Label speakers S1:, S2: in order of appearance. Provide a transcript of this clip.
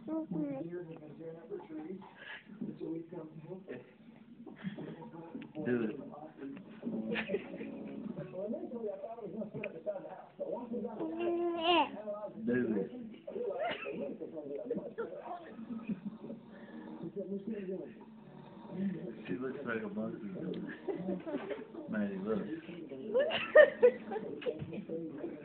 S1: Do it. Do it. She looks like a monkey. Maddie, look.